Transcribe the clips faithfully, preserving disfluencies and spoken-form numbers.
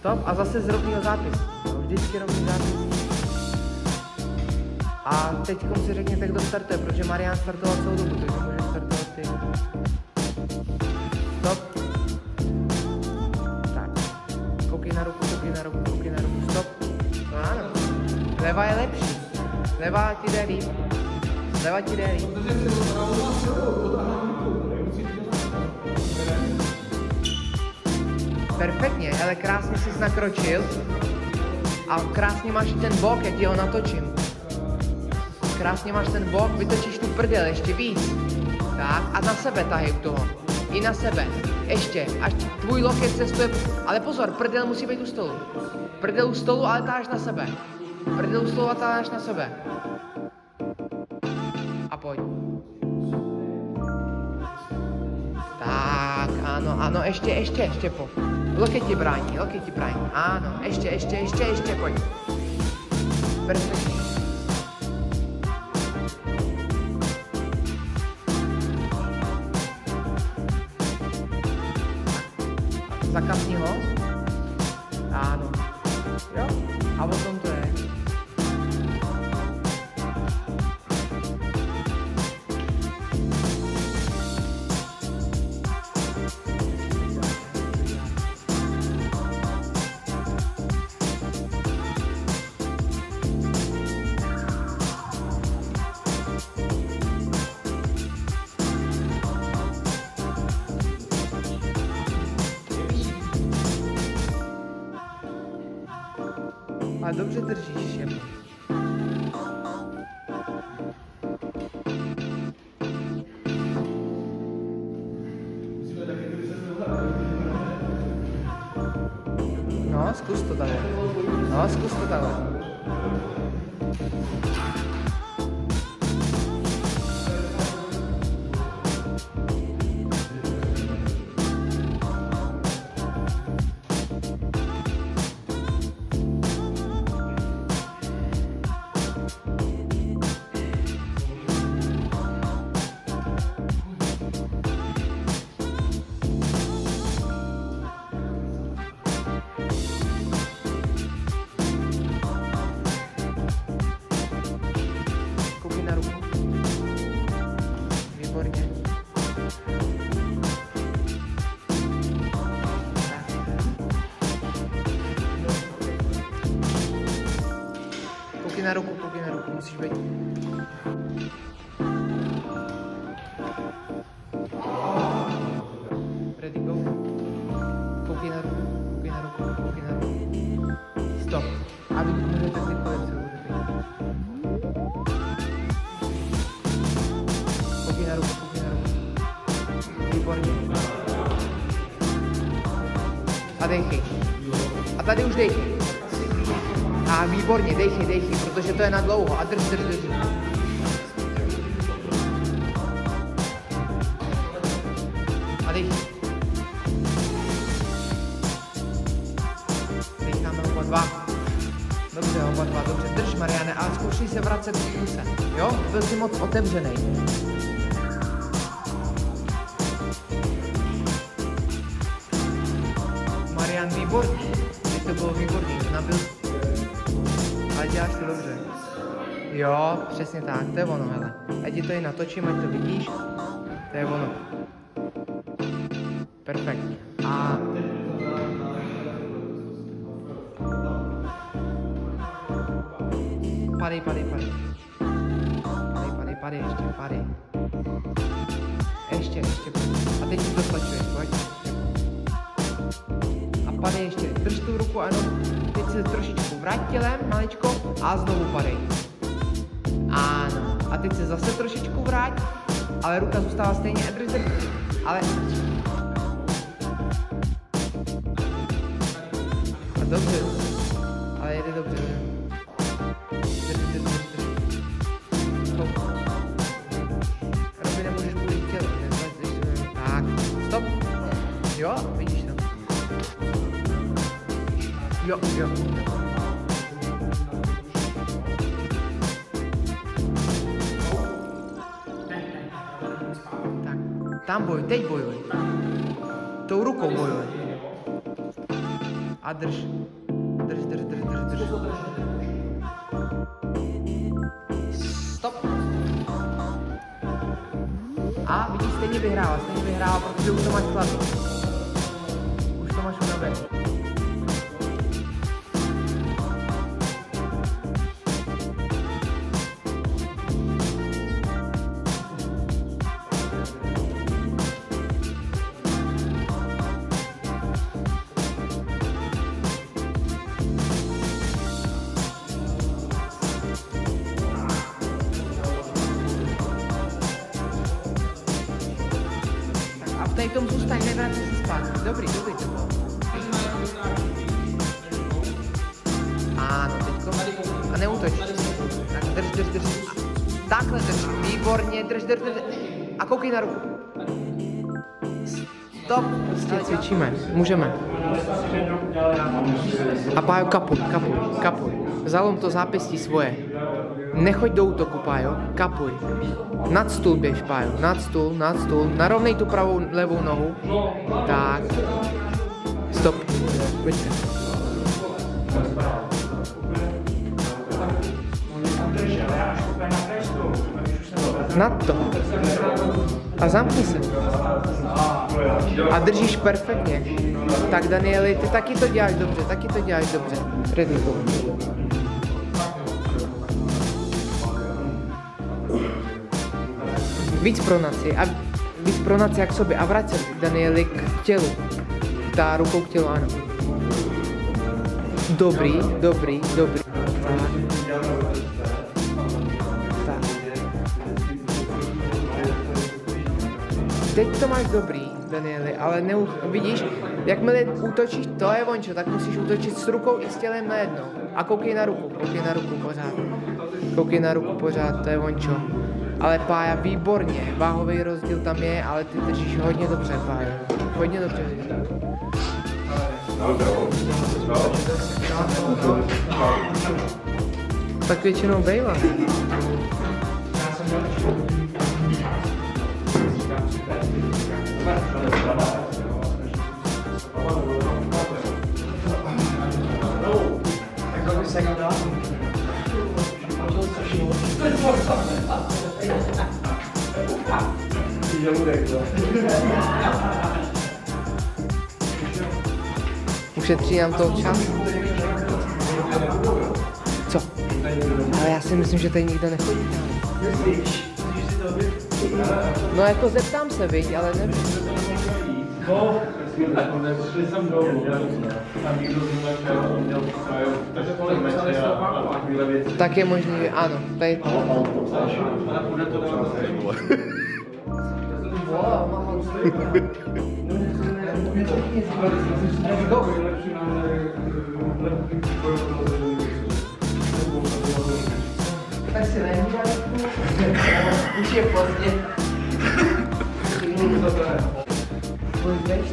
Stop a zase z rovného zápisu. Vždycky rovný zápis. A teď si řekněte, kdo startuje, protože Marián startoval celou dobu, takže může startovat ty. Stop. Tak. Koukej na ruku, koukej na ruku, koukej na ruku, stop. No ano. Levá je lepší. Levá ti jde líp. Levá ti jde líp. Perfektně, ale krásně jsi nakročil. A krásně máš ten bok, jak ti ho natočím. Krásně máš ten bok, vytočíš tu prdel ještě víc. Tak a na sebe tahej u toho. I na sebe. Ještě, až tvůj loket cestuje. Ale pozor, prdel musí být u stolu. Prdel u stolu, ale táháš na sebe. Prdel u stolu a táháš na sebe. A pojď. Tak, ano, ano, ještě, ještě, ještě po. Loket ti brání, loket ti brání. Ano, ještě, ještě, ještě, ještě, pojď. Perfektně. Zakapni ho. Ano. Jo? A o tom to je. A dobře držíš je. No, zkus to takhle. No, zkus to takhle. Na ruku, koukej na ruku, musíš být. Ready, go. Koukej na ruku, koukej na ruku, koukej na ruku. Stop. A vy můžete si kolem se budete. Koukej na ruku, koukej na ruku. Výborně. A dejchej. A tady už dejchej. A výborně, dejchej, dejchej, protože to je na dlouho. A drž, drž, drž. A dejchej. Decháme oba dva. Dobře, oba dva, dobře. Drž, Mariane, ale zkoušej se vracet k ruce. Jo? Byl jsi moc otevřenej. Marian, výborný. Teď to bylo výborný. Nabil. Ale děláš to dobře. Jo, přesně tak, to je ono, hele. Ať ti to i natočím, ať to vidíš. To je ono. Perfekt. A... Padej, padej, padej. Padej, padej, padej, ještě, padej. Ještě, ještě, padej. A teď si dotlačuješ, pojď. A padej ještě, drž tu ruku, ano. Teď se trošičku vrať tělem, maličko, a znovu padej. Ano. A teď se zase trošičku vrať, ale ruka zůstává stejně, drž, drž. Ale... A dobře. Ale jede dobře. Drž, drž, drž, drž. Stop. Robi, nemůžeš kvůli tělo. Tak, stop. Jo, vidíš to. Jo, jo. Tak, tam boj, teď bojuj. Tou rukou bojuj. A drž. Drž, drž, drž, drž, drž. Stop. A vidíš, stejně vyhrává, stejně vyhrává, protože už to máš chlapit. Už to máš unavený. Tady v tom zůstaň, nevráť se zpátky. Dobrý, dobrý to bylo. Ano, teďko. A neútoč. Tak drž, drž, drž. Takhle drž. Výborně, drž, drž, drž. A koukej na ruku. Stop. Prostě cvičíme. Můžeme. A Pájo, kapuj, kapuj, kapuj. Zalom to zápěstí svoje. Nechoď do útoku, Pájo. Kapuj. Nad stůl běž, Pájo. Nad stůl, nad stůl. Narovnej tu pravou, levou nohu. Tak. Stop. Pojďte. Nad to. A zamkni se. A držíš perfektně. Tak, Danieli, ty taky to děláš dobře, taky to děláš dobře. Ready. Víc pronaci a víc pronaci jak sobě a vrať se, Danieli, k tělu. Dá rukou k tělu, ano. Dobrý, dobrý, dobrý. Tak. Tak. Teď to máš dobrý, Danieli, ale neu, vidíš, jakmile útočíš, to je vončo, tak musíš útočit s rukou i s tělem najednou. A koukej na ruku, koukej na ruku pořád. Koukej na ruku pořád, to je vončo. Ale Pája, výborně, váhový rozdíl tam je, ale ty držíš hodně dobře, Pája. Hodně dobře. Tak většinou bejva. Ušetří nám to čas. Co? Ale já si myslím, že tady nikdo nechodí. No jako zeptám se, viď, ale nevím. Šli jsem dolů, tam někdo měl tak je možný, že ano. Tady... Tak si nemůžeme. Už je pozdě. Půjdeš?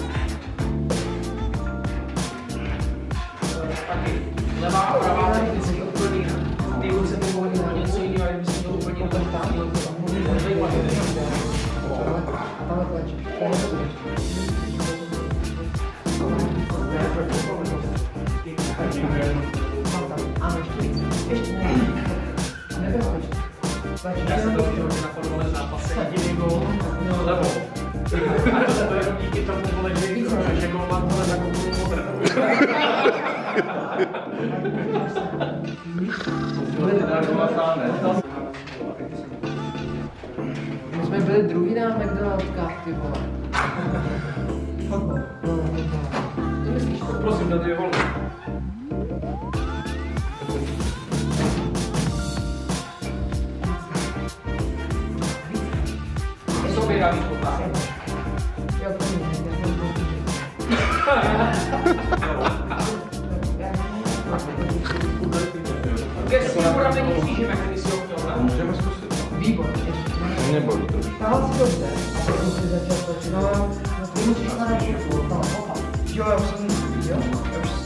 Levá a pravá technicky úplně. Ty ruce by mohly na něco jiného, kdyby si to úplně tam tam. A tam tlačí. Ano, ještě víc. Ještě ne. Nebezpečně. Já jsem to viděl na fotbale zápase. Jediný gól. Levou. A to jenom díky tomu vole, že golman vole za koupil modrou. My jsme byli druhý na McDonaldskách, ty vole. Fotbal. No, to myslíš? Prosím, na dvě volby. Sobě dá víc potázek. Jo, to mě, já jsem to Kde si upravení křížeme, když si ho chtěl dát? Můžeme zkusit. Výborně. To mě bolí trošku. Tahal si dobře, a potom si začal točit. No, no, ty musíš na naši furt, no, opa. Jo, já už jsem, jo, já už